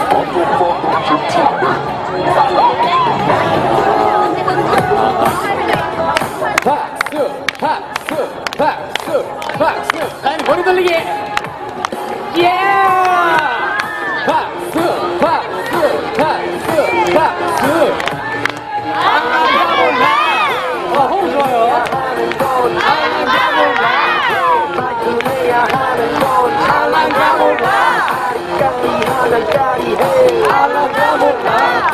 박수 아니 머리 돌리기 예 박수 알랑가 몰라 호흡 좋아요 알랑가 몰라 알랑가 몰라 알랑가 몰라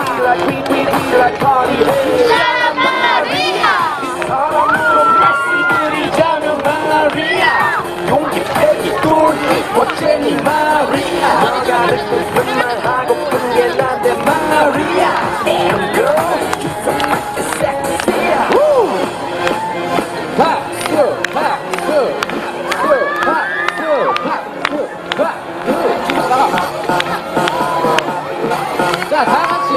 사랑으로 메시들이 자는 마리아 용기 패기 뚫기 멋쟁이 마리아 너가 듣고픈 말하고픈 게 난데 마리아 Damn girl You're so much sexy 박수 박수 자 다같이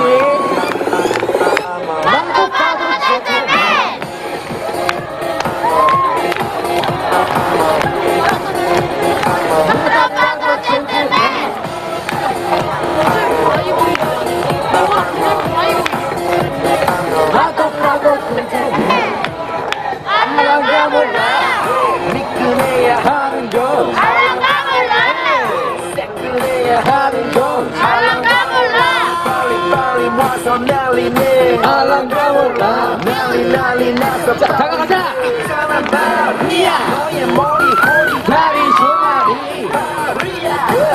만족하고 젠틀맨 알랑가 몰라 미끈해야 하는 건 알랑가 몰라 새끈해야 하는 건 알랑가 몰라 빨리 와서 난리네 알랑가 몰라 난리 나서 자 다가가자 이상한 마리아 너의 머리 허리 다리 종아리 마리아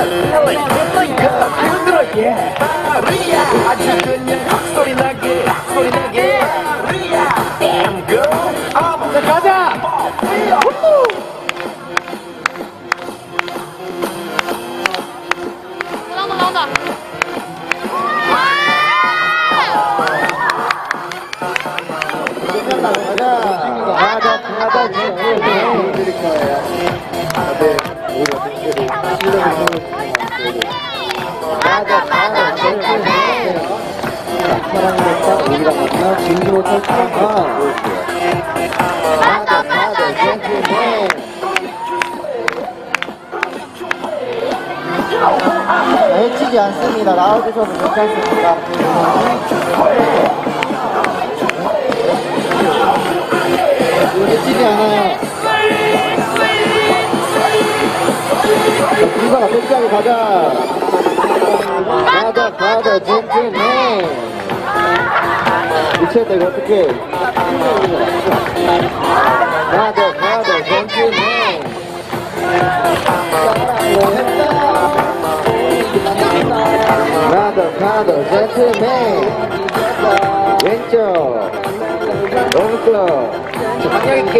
흔들어 마리아 아주 그냥 헛소리 나게 마리아 Damn girl 자 가자 나온다 가자 해드릴 거예요. 다들 우리가 특별히 실력을 가자 젠틀맨 사랑했다 우리가 만나 진주로 탈출한 거 보여줄게요. 가자 젠틀맨 해치지 않습니다. 나와주셔도 괜찮습니다. 해치지 않아요. 불사가 섹시하게 가자. 가자 젠틀맨. 미쳤다 이거 어떡해. 가자 젠틀맨. 가자 젠틀맨. 왼쪽 오른쪽 방향 있게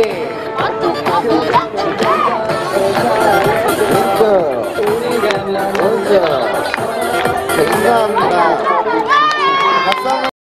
왼쪽 오른쪽 감사합니다.